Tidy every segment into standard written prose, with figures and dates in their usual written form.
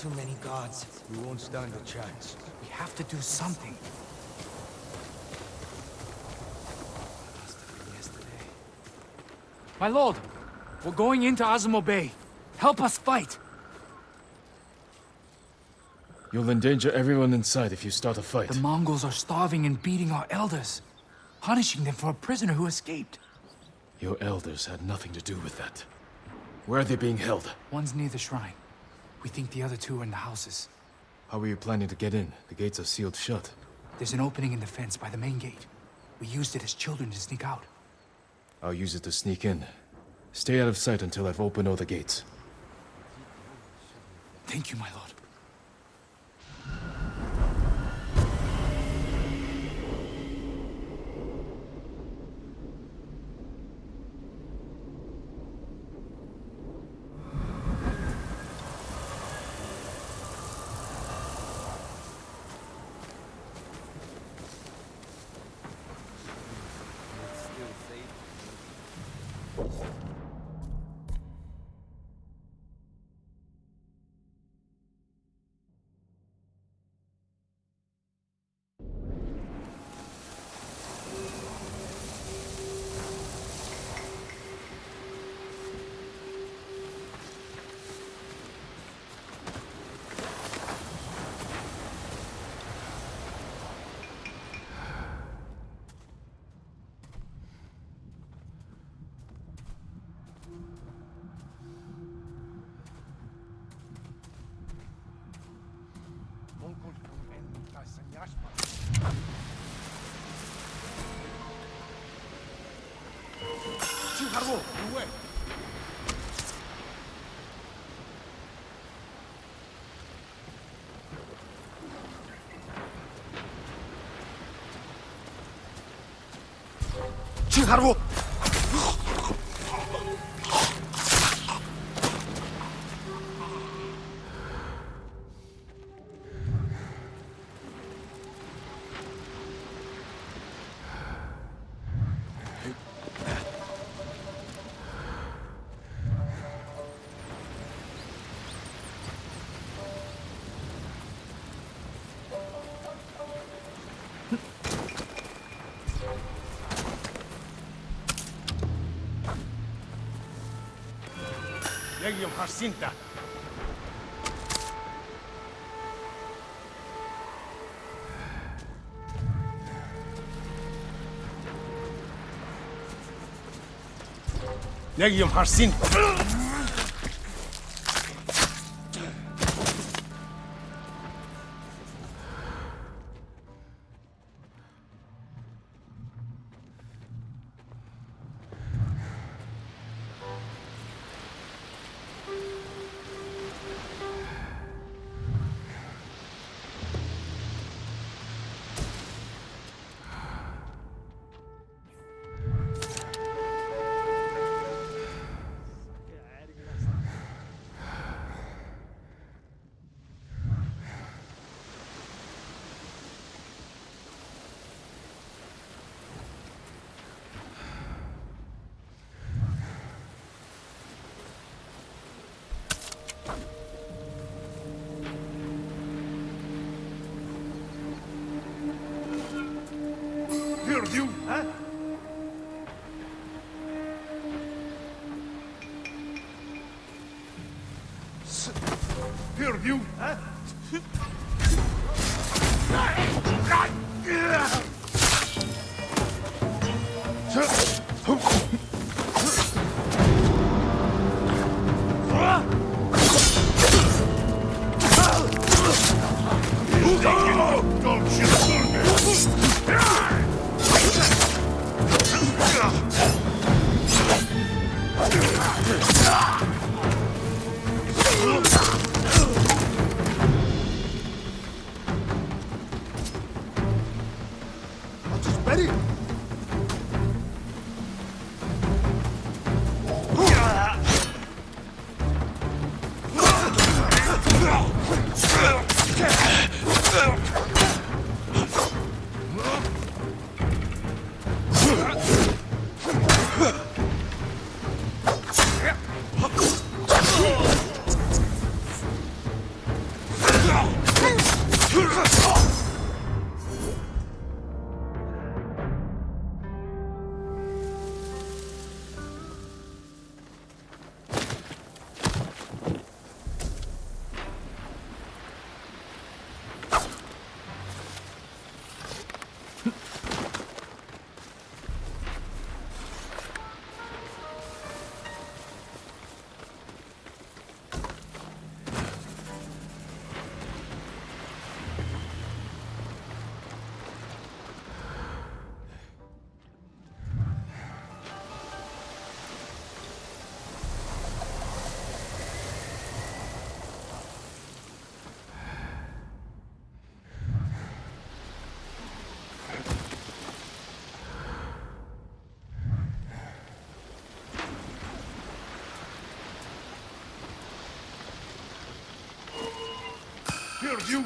too many gods. We won't stand a chance. We have to do something. My lord, we're going into Azamo Bay. Help us fight. You'll endanger everyone inside if you start a fight. The Mongols are starving and beating our elders, punishing them for a prisoner who escaped. Your elders had nothing to do with that. Where are they being held? One's near the shrine. We think the other two are in the houses. How are you planning to get in? The gates are sealed shut. There's an opening in the fence by the main gate. We used it as children to sneak out. I'll use it to sneak in. Stay out of sight until I've opened all the gates. Thank you, my lord. Harbo! Legium Jacinta. Legium Jacinta. Perdu, hein? Perdu, hein? Hear you.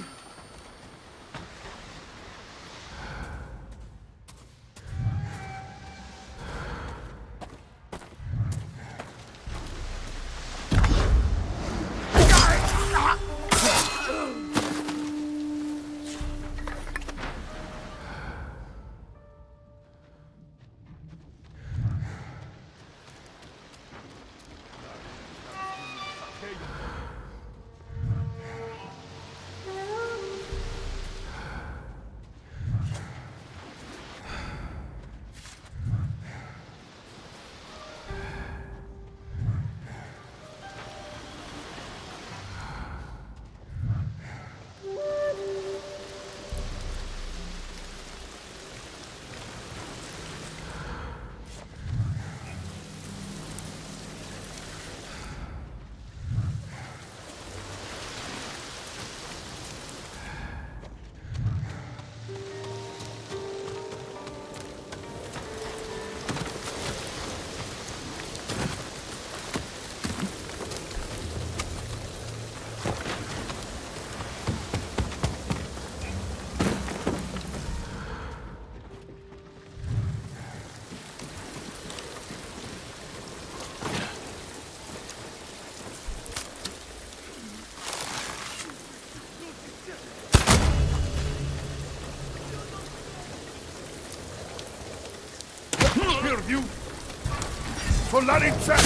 Hear you. Solarica.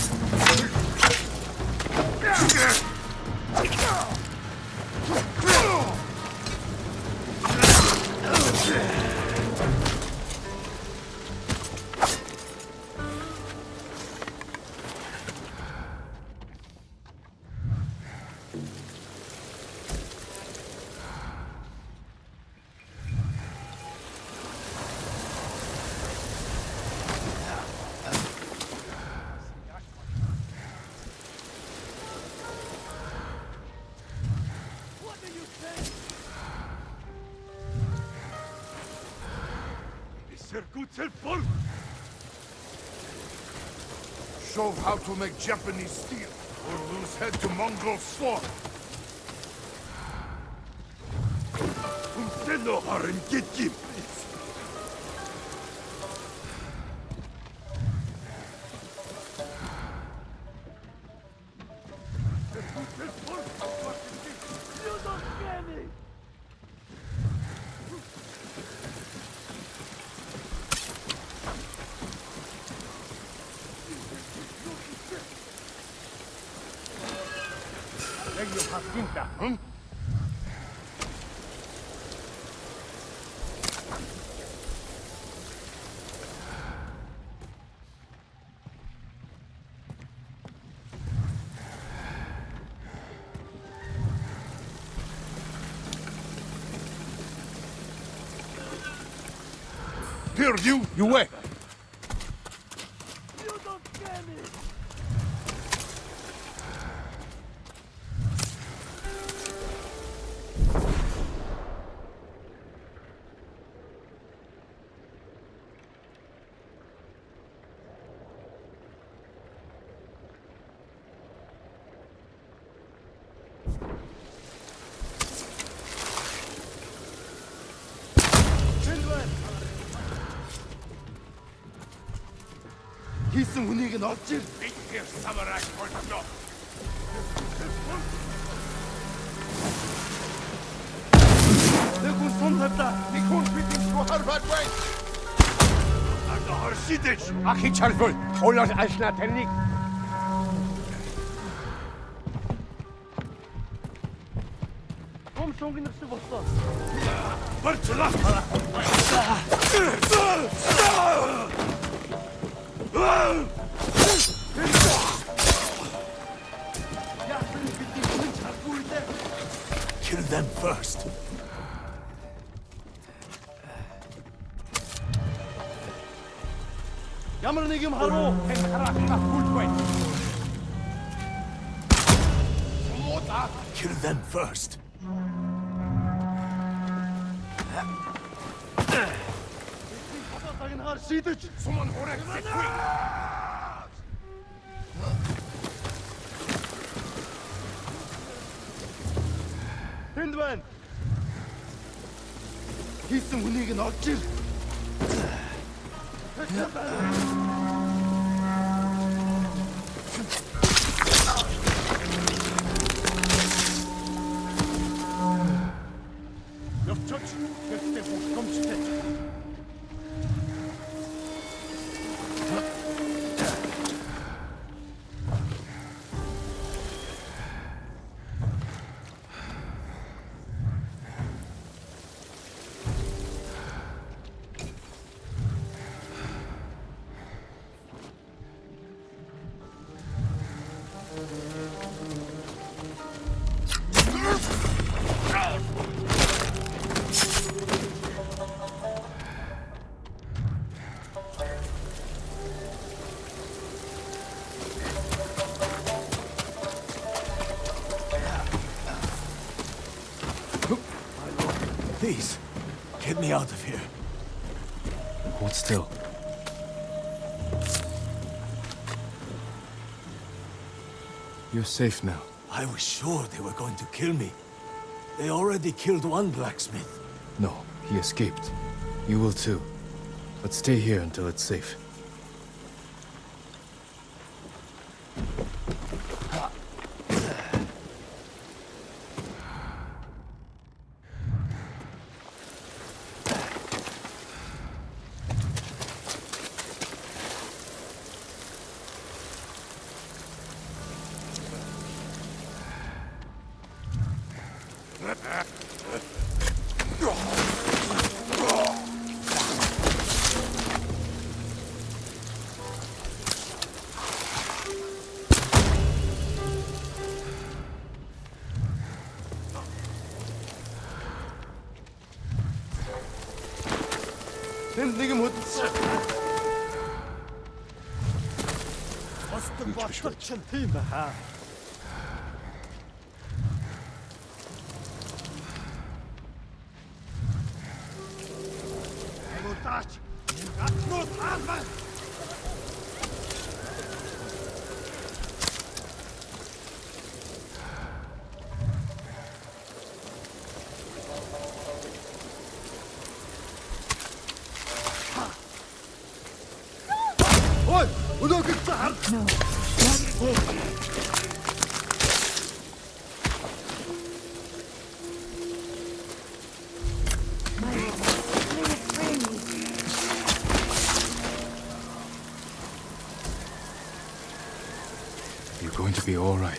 Show how to make Japanese steel, or lose head to Mongol sword. Unteno harin gitgim. Here, you wait. You don't scare me! Хийсэн хүнийг нь олж ир. Битгэр самарай боллоо. Нэг хүн сум тавьлаа. Нэг хүн бидний руу харваад бай. Ата харшидэж. Ахи чарвал. Олоор ашна тэрнийг. Сум шунгинагсаг боллоо. Барчлаа. Kill them first. Ямар нэг юм харуу. Энэ харахна хүлбай. Kill them first. Тагнахаар шийдэж. Суман хорек сэхгүй. Хэн энд байна. Хийсэн хүнийг нь олж ир. Явцаач. Гэхдээ бүгдомжтой. Please, get me out of here. Hold still. You're safe now. I was sure they were going to kill me. They already killed one blacksmith. No, he escaped. You will too. But stay here until it's safe. Тэнд нэг юм хөдөлсөн. Босдог батлах чинь тийм байхаа. Агуулаач. Гатнууд хаалбай. Ой, өнөөгөө цаар. No, not this. Please free me. You're going to be all right.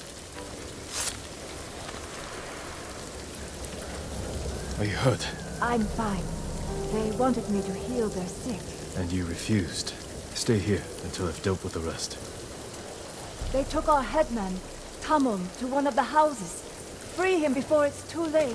Are you hurt? I'm fine. They wanted me to heal their sick. And you refused. Stay here until I've dealt with the rest. They took our headman, Tamon, to one of the houses. Free him before it's too late.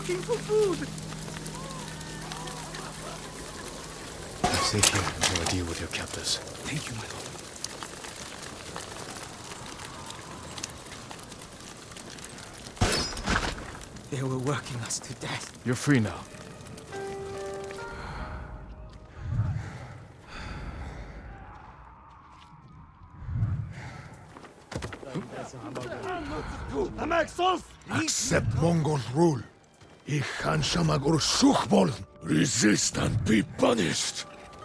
looking for food! Stay here until I deal with your captors. Thank you, my lord. They were working us to death. You're free now. Accept Mongol rule. Ich kann Shamagur Suchbol. Resist and be punished.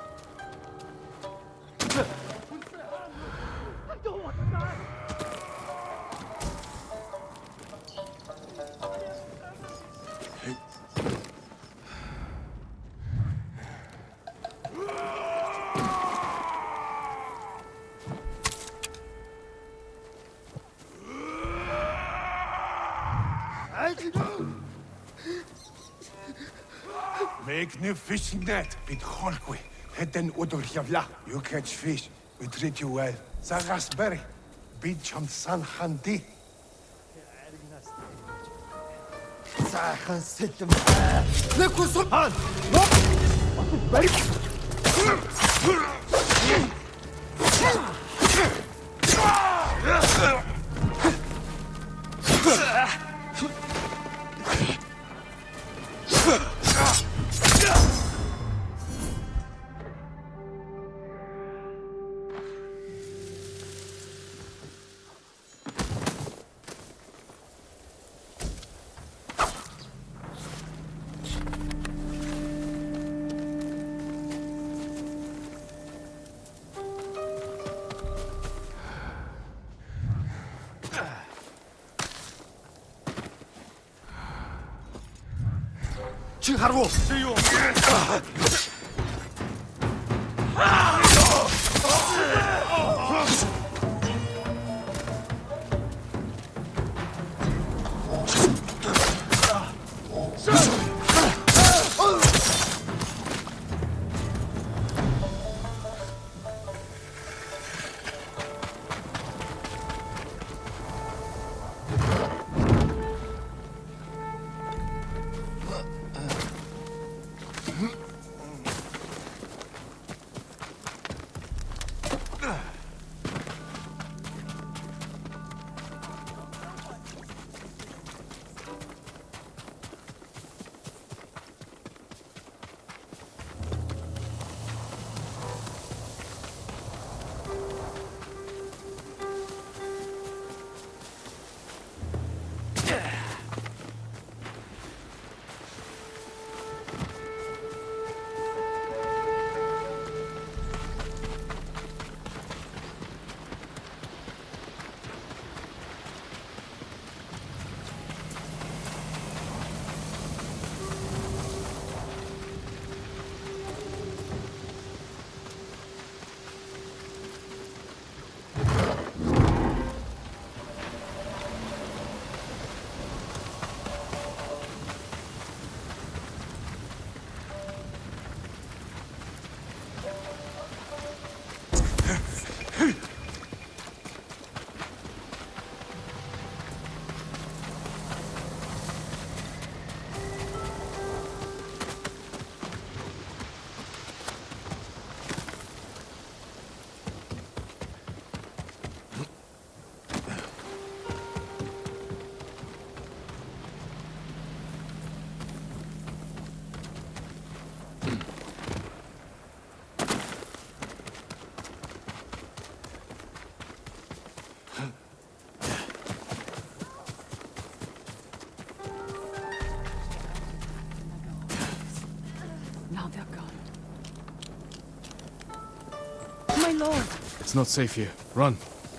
Make new fishing net with Holkwe. Head then Udurjavla. You catch fish. We treat you well. Zagasberry. Bicham San Handi. 칭하라고! Now they're gone. My lord! It's not safe here. Run.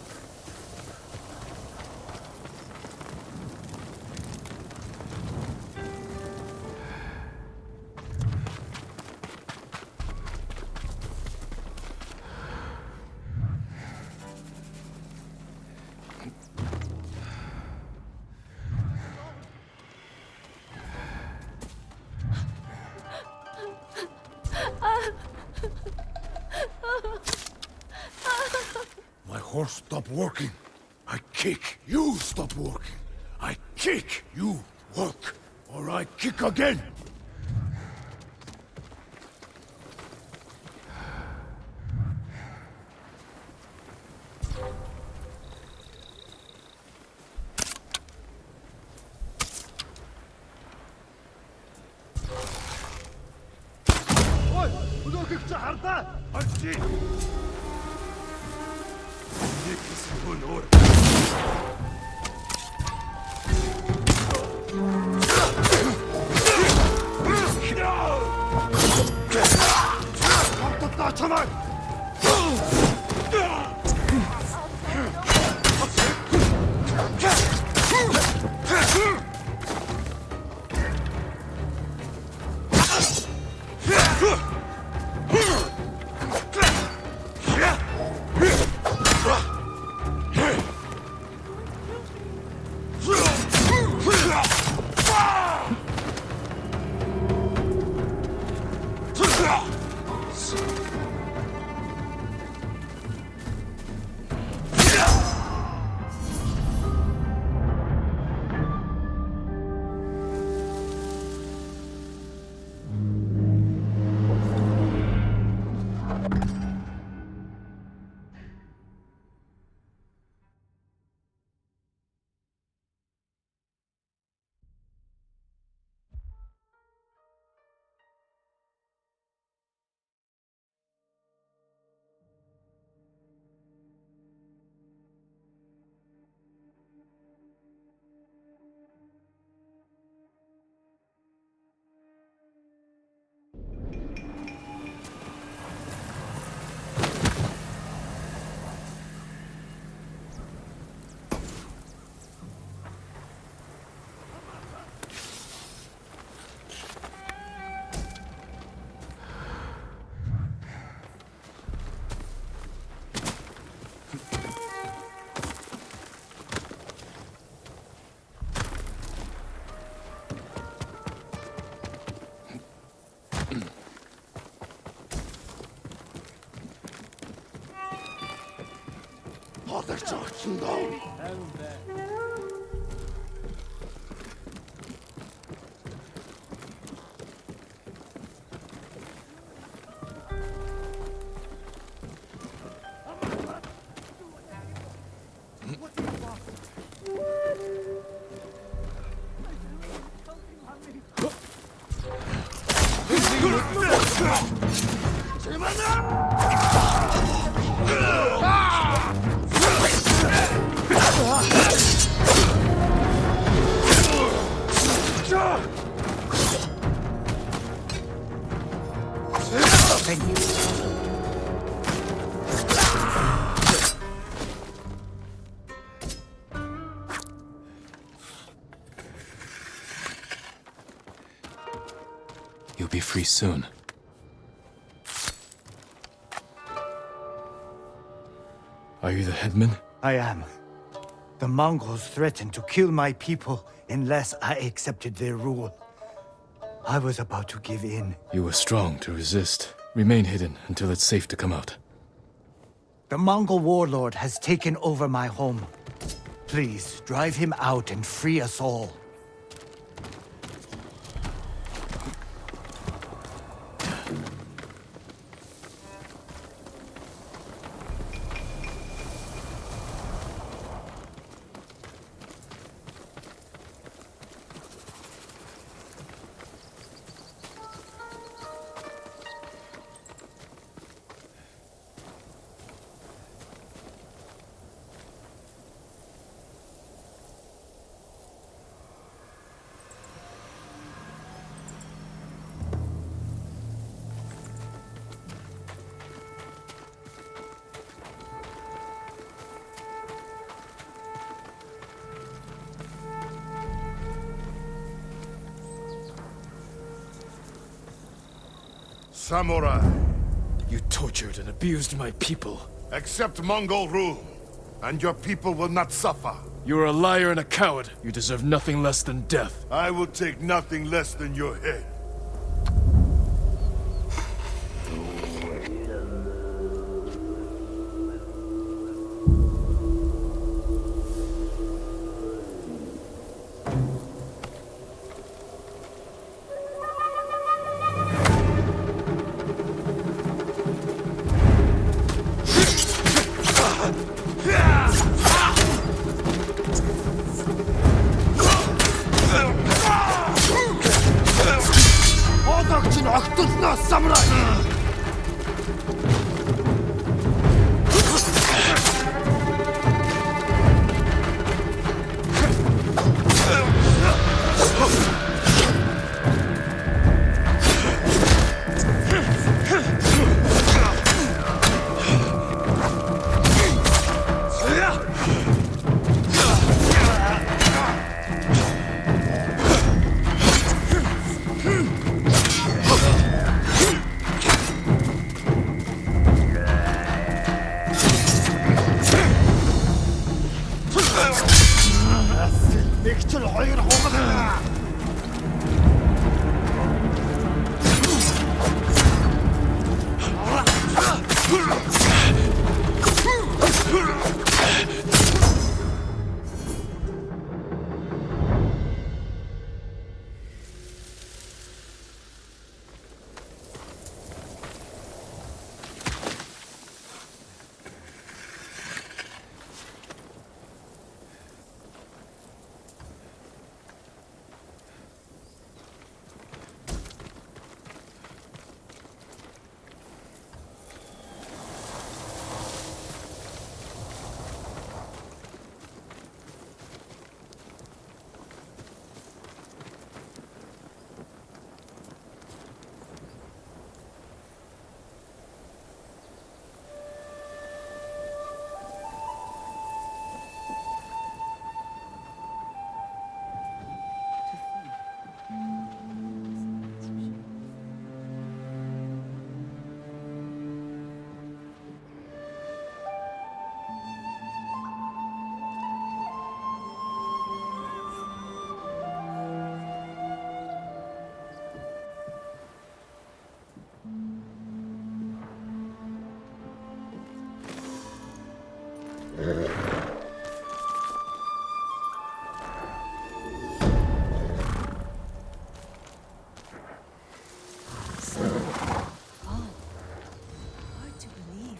My horse stopped working. I kick. You stop working. I kick. You work. All right, kick again. Ой, өнөөхийг чи хардаа. Арчи. Нэг хэсэг өөр. Чамаа. Хоолойч очсон доо. You'll be free soon. Are you the headman? I am. The Mongols threatened to kill my people unless I accepted their rule. I was about to give in. You were strong to resist. Remain hidden until it's safe to come out. The Mongol warlord has taken over my home. Please, drive him out and free us all. Samurai, You tortured and abused my people. accept Mongol rule, and your people will not suffer. You're a liar and a coward. You deserve nothing less than death. I will take nothing less than your head. Hard to believe.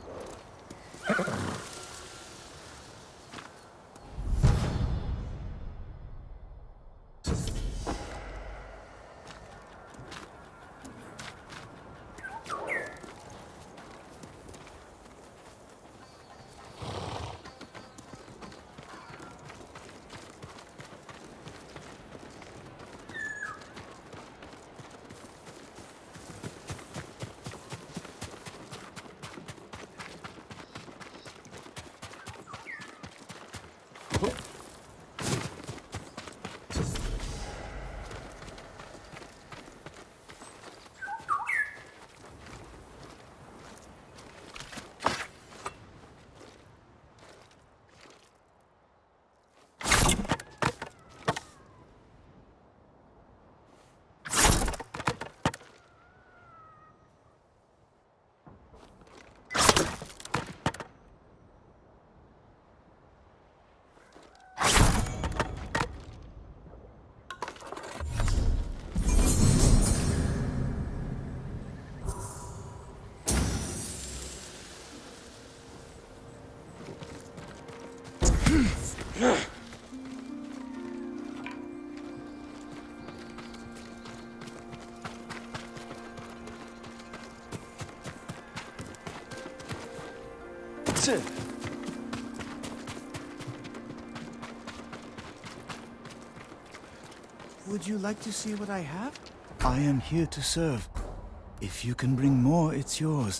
Would you like to see what I have? I am here to serve. If you can bring more, it's yours.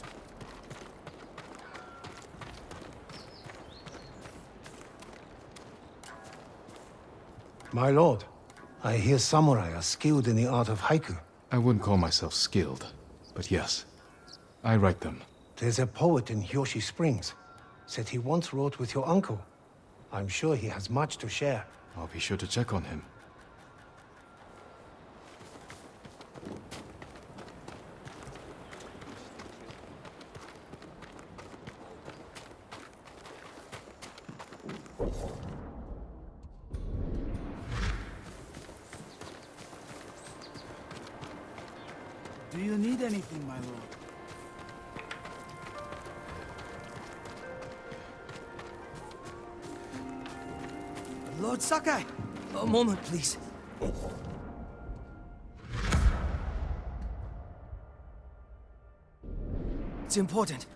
My lord, I hear samurai are skilled in the art of haiku. I wouldn't call myself skilled, but yes, I write them. There's a poet in Hyoshi Springs. Said he once wrote with your uncle. I'm sure he has much to share. I'll be sure to check on him. Do you need anything, my lord? Lord Sakai! A moment, please. It's important.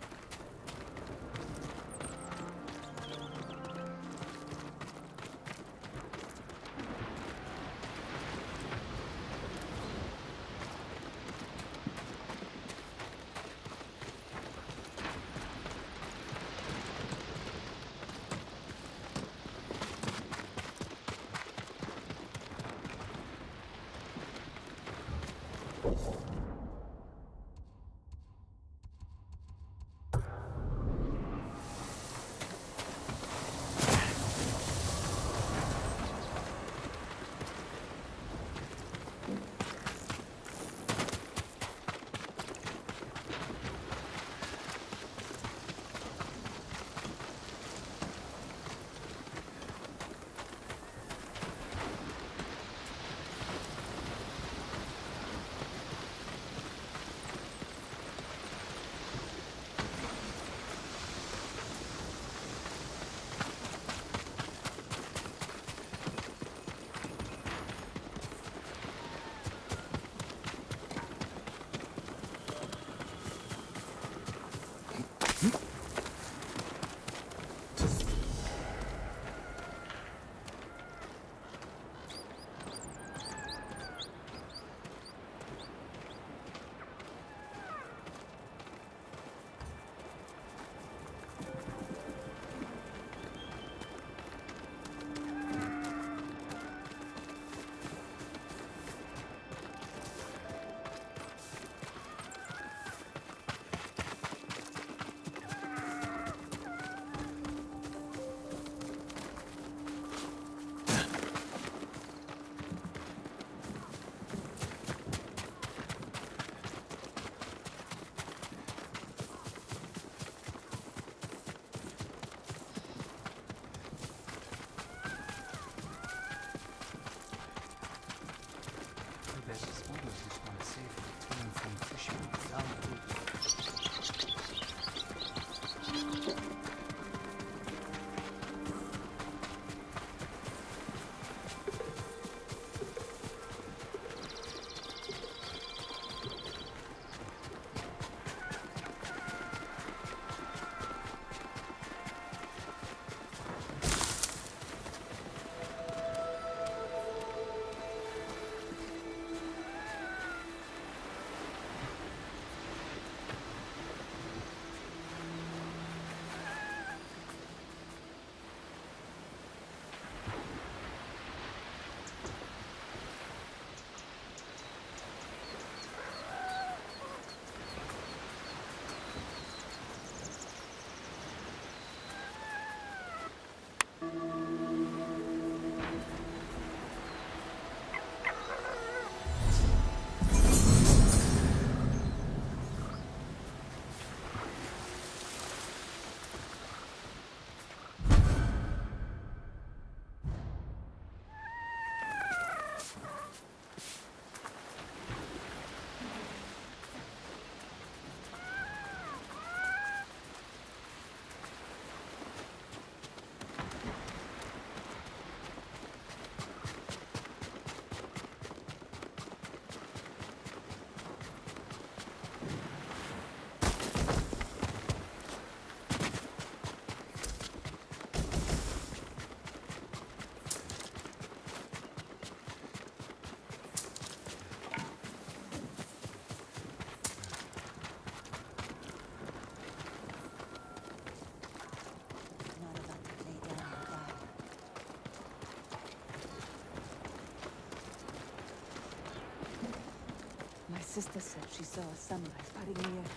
sister said she saw a samurai fighting near.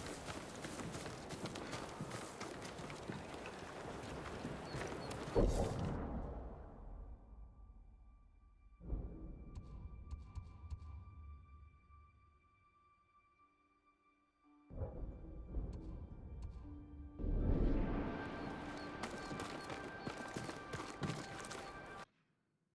Oh.